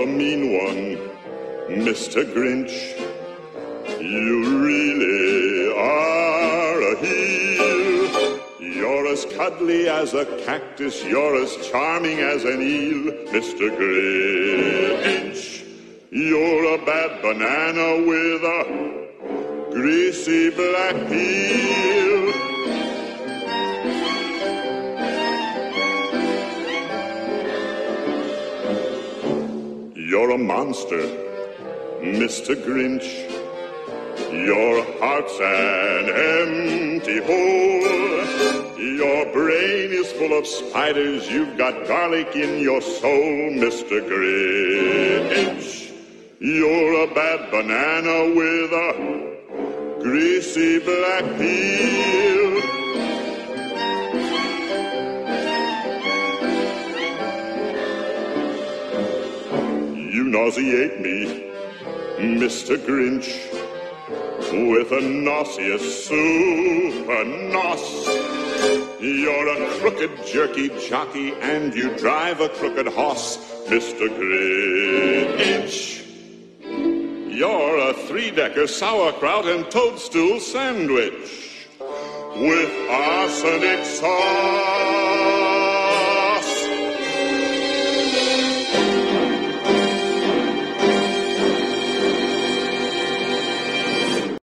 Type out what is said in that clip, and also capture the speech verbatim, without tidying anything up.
mean one, Mister Grinch. You really are a heel. You're as cuddly as a cactus, you're as charming as an eel, Mister Grinch. You're a bad banana with a greasy black peel. You're a monster, Mister Grinch. Your heart's an empty hole. Your brain is full of spiders. You've got garlic in your soul, Mister Grinch. You're a bad banana with a greasy black peel. You nauseate me, Mister Grinch, with a nauseous super nos. You're a crooked jerky jockey and you drive a crooked horse, Mister Grinch. You're a three-decker sauerkraut and toadstool sandwich with arsenic sauce.